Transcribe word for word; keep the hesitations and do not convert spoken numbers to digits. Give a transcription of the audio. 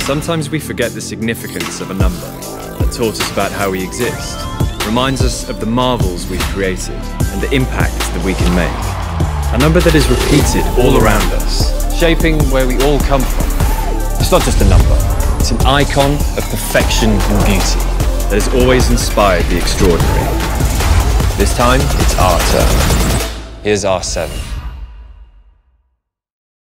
Sometimes we forget the significance of a number that taught us about how we exist, reminds us of the marvels we've created and the impact that we can make. A number that is repeated all around us, shaping where we all come from. It's not just a number, it's an icon of perfection and beauty that has always inspired the extraordinary. This time, it's our turn. Here's R seven.